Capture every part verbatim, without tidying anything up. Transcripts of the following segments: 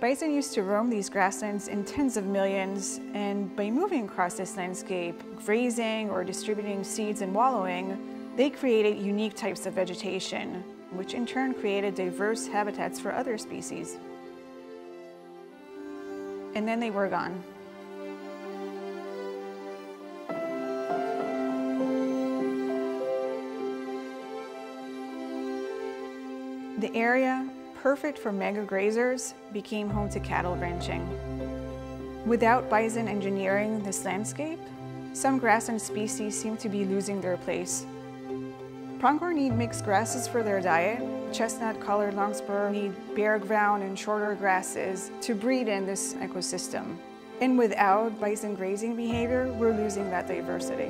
Bison used to roam these grasslands in tens of millions, and by moving across this landscape, grazing or distributing seeds and wallowing, they created unique types of vegetation, which in turn created diverse habitats for other species. And then they were gone. The area, perfect for mega grazers, became home to cattle ranching. Without bison engineering this landscape, some grassland species seem to be losing their place. Pronghorn need mixed grasses for their diet. Chestnut-colored longspur need bare ground and shorter grasses to breed in this ecosystem. And without bison grazing behavior, we're losing that diversity.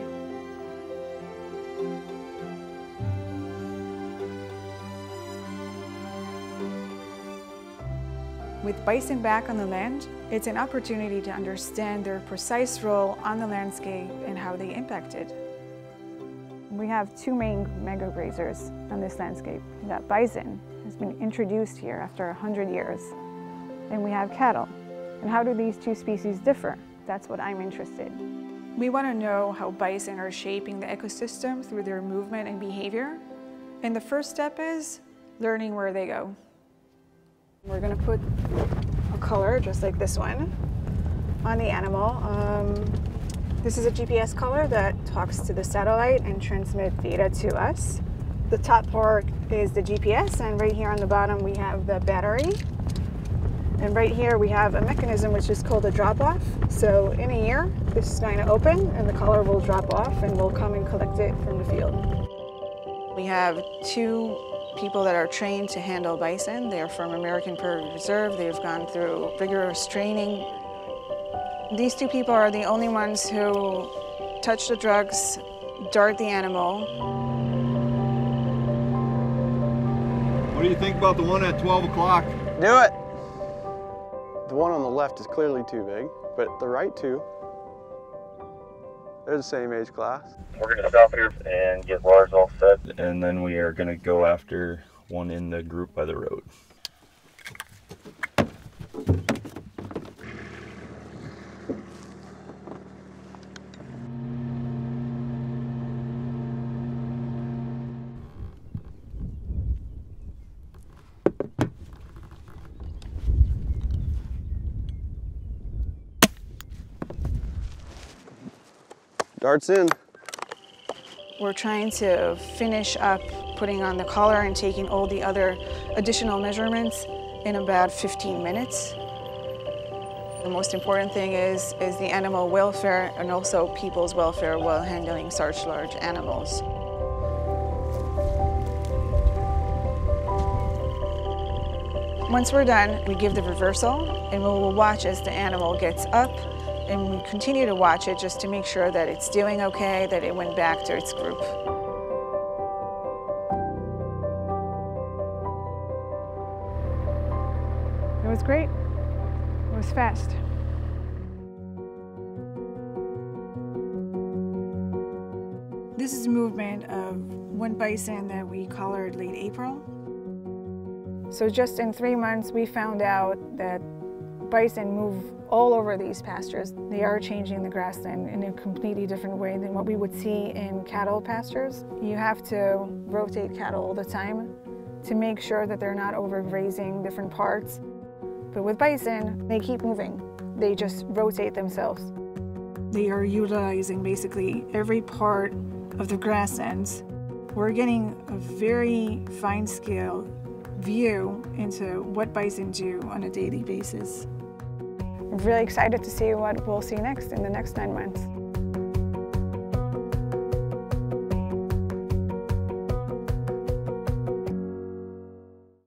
With bison back on the land, it's an opportunity to understand their precise role on the landscape and how they impact it. We have two main mega grazers on this landscape. That bison has been introduced here after one hundred years, and we have cattle. And how do these two species differ? That's what I'm interested in. We want to know how bison are shaping the ecosystem through their movement and behavior. And the first step is learning where they go. We're going to put a color, just like this one, on the animal. Um, this is a G P S color that talks to the satellite and transmits data to us. The top part is the G P S, and right here on the bottom we have the battery. And right here we have a mechanism which is called a drop-off. So in a year, this is going to open and the color will drop off and we'll come and collect it from the field. We have two people that are trained to handle bison. They are from American Prairie Reserve. They've gone through rigorous training. These two people are the only ones who touch the drugs, dart the animal. What do you think about the one at twelve o'clock? Do it! The one on the left is clearly too big, but the right two, they're the same age class. We're going to stop here and get Lars all set. And then we are going to go after one in the group by the road. Darts in. We're trying to finish up putting on the collar and taking all the other additional measurements in about fifteen minutes. The most important thing is, is the animal welfare and also people's welfare while handling such large animals. Once we're done, we give the reversal and we will watch as the animal gets up, and we continue to watch it just to make sure that it's doing okay, that it went back to its group. It was great. It was fast. This is a movement of one bison that we collared late April. So just in three months, we found out that bison move all over these pastures. They are changing the grassland in a completely different way than what we would see in cattle pastures. You have to rotate cattle all the time to make sure that they're not overgrazing different parts. But with bison, they keep moving. They just rotate themselves. They are utilizing basically every part of the grasslands. We're getting a very fine scale view into what bison do on a daily basis. I'm really excited to see what we'll see next in the next nine months.